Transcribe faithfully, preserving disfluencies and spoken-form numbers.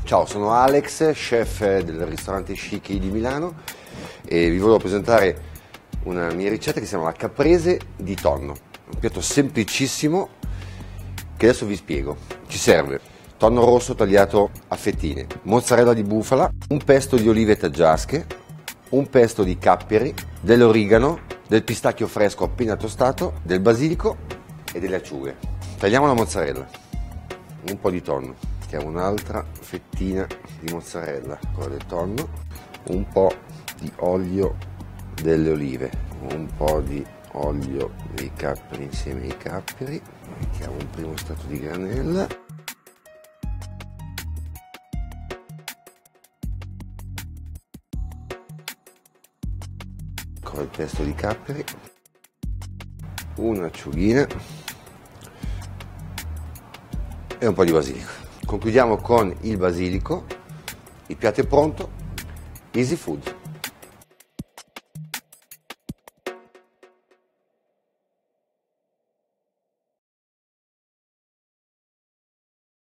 Ciao, sono Alex, chef del ristorante Chic di Milano e vi volevo presentare una mia ricetta che si chiama la caprese di tonno, un piatto semplicissimo che adesso vi spiego. Ci serve tonno rosso tagliato a fettine, mozzarella di bufala, un pesto di olive taggiasche, un pesto di capperi, dell'origano, del pistacchio fresco appena tostato, del basilico e delle acciughe. Tagliamo la mozzarella, un po' di tonno. Mettiamo un'altra fettina di mozzarella, quella del tonno, un po' di olio delle olive, un po' di olio dei capperi insieme ai capperi, mettiamo un primo strato di granella, con il pesto di capperi, un'acciughina e un po' di basilico. Concludiamo con il basilico, il piatto è pronto, easy food.